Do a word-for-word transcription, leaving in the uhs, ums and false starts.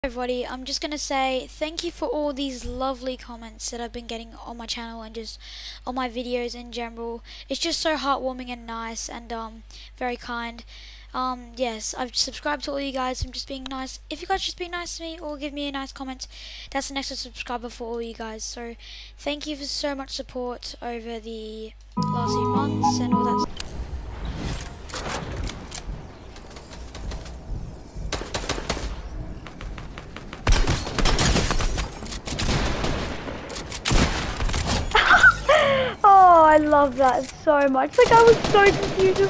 Everybody, I'm just gonna say thank you for all these lovely comments that I've been getting on my channel and just on my videos in general. It's just so heartwarming and nice and um very kind. Um yes, I've subscribed to all you guys. I'm just being nice. If you guys just be nice to me or give me a nice comment, that's an extra subscriber for all you guys. So thank you for so much support over the last few months and all that. Oh, I love that so much. Like, I was so confused.